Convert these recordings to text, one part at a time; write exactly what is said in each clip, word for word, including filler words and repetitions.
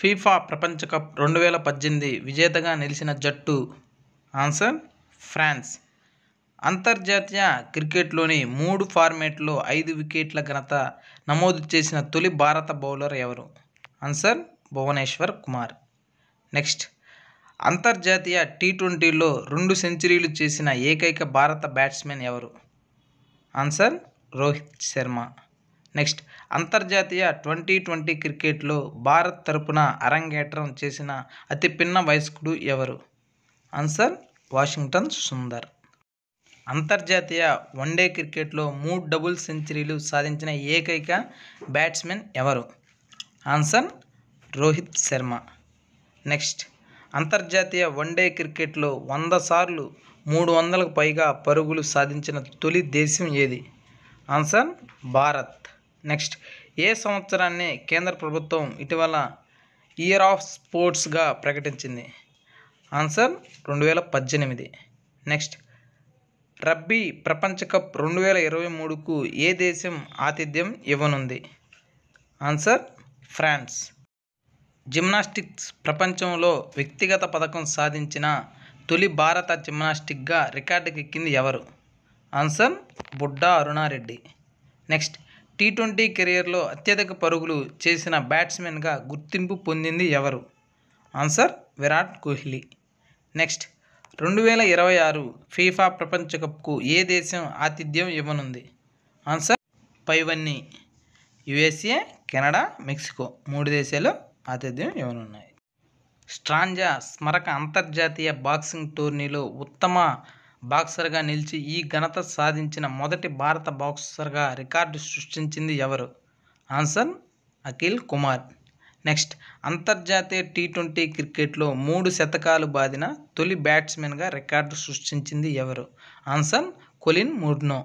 FIFA ప్రపంచ cup రెండు వేల పద్దెనిమిది విజేతగా నిలిచిన జట్టు? Answer France. అంతర్జాతీయ క్రికెట్లోని మూడు ఫార్మాట్లలో ఐదు వికెట్ల ఘనత నమోదు చేసిన తొలి భారత బౌలర్ ఎవరు? ఆన్సర్ భువనేశ్వర్ కుమార్. నెక్స్ట్, అంతర్జాతీయ టీ ట్వంటీలో రెండు సెంచరీలు చేసిన ఏకైక భారత బ్యాట్స్మెన్ ఎవరు? ఆన్సర్ రోహిత్ శర్మ. నెక్స్ట్, అంతర్జాతీయ ట్వంటీ ట్వంటీ క్రికెట్లో భారత్ తరపున అరంగేట్రం చేసిన అతి పిన్న వయస్కుడు ఎవరు? ఆన్సర్ వాషింగ్టన్ సుందర్. అంతర్జాతీయ వన్డే క్రికెట్లో మూడు డబుల్ సెంచరీలు సాధించిన ఏకైక బ్యాట్స్మెన్ ఎవరు? ఆన్సర్ రోహిత్ శర్మ. నెక్స్ట్, అంతర్జాతీయ వన్డే క్రికెట్లో వంద సార్లు మూడు వందలకు పైగా పరుగులు సాధించిన తొలి దేశం ఏది? ఆన్సర్ భారత్. నెక్స్ట్, ఏ సంవత్సరాన్ని కేంద్ర ప్రభుత్వం ఇటీవల ఇయర్ ఆఫ్ స్పోర్ట్స్గా ప్రకటించింది? ఆన్సర్ రెండు వేల పద్దెనిమిది. నెక్స్ట్, రబ్బీ ప్రపంచ కప్ రెండు వేల ఇరవై మూడుకు ఏ దేశం ఆతిథ్యం ఇవ్వనుంది? Answer France. జిమ్నాస్టిక్స్ ప్రపంచంలో వ్యక్తిగత పథకం సాధించిన తొలి భారత జిమ్నాస్టిక్గా రికార్డుకెక్కింది ఎవరు? Answer Budda Aruna Reddy. Next, T twenty కెరియర్లో అత్యధిక పరుగులు చేసిన బ్యాట్స్మెన్గా గుర్తింపు పొందింది ఎవరు? ఆన్సర్ విరాట్ కోహ్లీ. నెక్స్ట్, రెండు వేల ఇరవై ఆరు ఫీఫా ప్రపంచ కప్కు ఏ దేశం ఆతిథ్యం ఇవ్వనుంది? ఆన్సర్ పైవన్నీ. యుఎస్ఏ, కెనడా, మెక్సికో మూడు దేశాలు ఆతిథ్యం ఇవ్వనున్నాయి. స్ట్రాంజా స్మారక అంతర్జాతీయ బాక్సింగ్ టోర్నీలో ఉత్తమ బాక్సర్గా నిలిచి ఈ ఘనత సాధించిన మొదటి భారత బాక్సర్గా రికార్డు సృష్టించింది ఎవరు? ఆన్సర్ అఖిల్ కుమార్. నెక్స్ట్, అంతర్జాతీయ టీ ట్వంటీ క్రికెట్లో మూడు శతకాలు బాదిన తొలి బ్యాట్స్మెన్గా రికార్డు సృష్టించింది ఎవరు? Answer Colin Munro.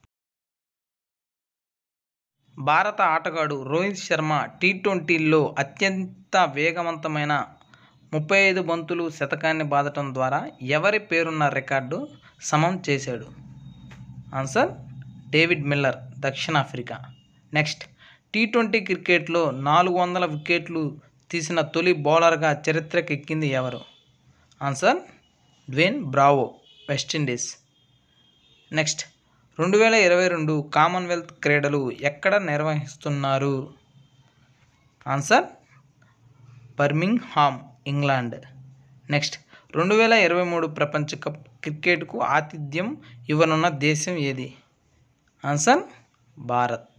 భారత ఆటగాడు రోహిత్ శర్మ టీ ట్వంటీలో అత్యంత వేగవంతమైన ముప్పై ఐదు బంతులు శతకాన్ని బాదటం ద్వారా ఎవరి పేరున్న రికార్డు సమం చేశాడు? ఆన్సర్ డేవిడ్ మిల్లర్, దక్షిణాఫ్రికా. నెక్స్ట్, టీ ట్వంటీ క్రికెట్లో నాలుగు వందల వికెట్లు తీసిన తొలి బౌలర్గా చరిత్రకెక్కింది ఎవరు? Answer Dwayne Bravo, West Indies. Next, రెండు వేల ఇరవై రెండు కామన్వెల్త్ క్రీడలు ఎక్కడ నిర్వహిస్తున్నారు? Answer Birmingham, England. నెక్స్ట్, రెండు వేల ఇరవై మూడు ప్రపంచ కప్ క్రికెట్కు ఆతిథ్యం ఇవ్వనున్న దేశం ఏది? ఆన్సర్ భారత్.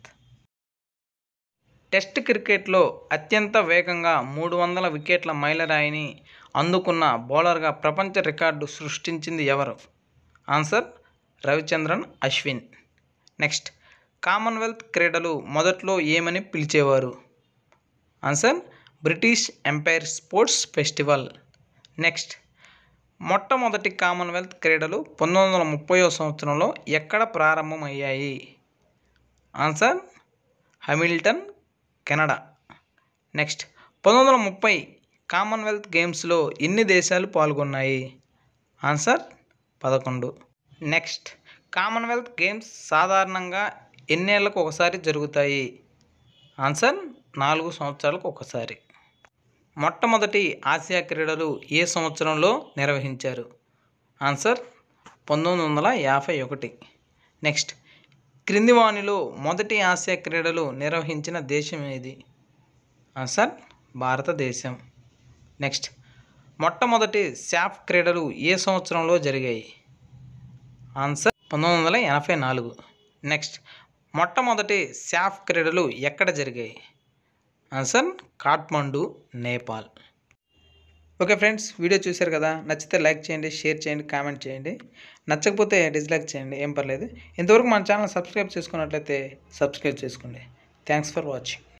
టెస్ట్ క్రికెట్లో అత్యంత వేగంగా మూడు వందల వికెట్ల మైలురాయిని అందుకున్న బౌలర్గా ప్రపంచ రికార్డు సృష్టించింది ఎవరు? Answer Ravichandran Ashwin. Next, Commonwealth క్రీడలు మొదట్లో ఏమని పిలిచేవారు? Answer British Empire sports festival. Next, మొట్టమొదటి కామన్వెల్త్ క్రీడలు పంతొమ్మిది వందల ముప్పై సంవత్సరంలో ఎక్కడ ప్రారంభమయ్యాయి? Answer Hamilton, Canada. నెక్స్ట్, పంతొమ్మిది వందల ముప్పై కామన్వెల్త్ గేమ్స్లో ఎన్ని దేశాలు పాల్గొన్నాయి? ఆన్సర్ పదకొండు. నెక్స్ట్, కామన్వెల్త్ గేమ్స్ సాధారణంగా ఎన్నేళ్లకు ఒకసారి జరుగుతాయి? ఆన్సర్ నాలుగు సంవత్సరాలకు ఒకసారి. మొట్టమొదటి ఆసియా క్రీడలు ఏ సంవత్సరంలో నిర్వహించారు? ఆన్సర్ పంతొమ్మిది వందల యాభై ఒకటి. నెక్స్ట్, క్రింది వానిలో మొదటి ఆసియా క్రీడలు నిర్వహించిన దేశం ఏది? ఆన్సర్ భారతదేశం. నెక్స్ట్, మొట్టమొదటి శాఫ్ క్రీడలు ఏ సంవత్సరంలో జరిగాయి? ఆన్సర్ పంతొమ్మిది వందల ఎనభై నాలుగు. నెక్స్ట్, మొట్టమొదటి శాఫ్ క్రీడలు ఎక్కడ జరిగాయి? Answer Kathmandu, Nepal. Okay friends, video చూశారు కదా, నచ్చితే లైక్ చేయండి, షేర్ చేయండి, కామెంట్ చేయండి. నచ్చకపోతే డిస్లైక్ చేయండి, ఏం పర్లేదు. ఇంతవరకు మన ఛానల్ సబ్స్క్రైబ్ చేసుకున్నట్లయితే సబ్స్క్రైబ్ చేసుకోండి. Thanks for watching.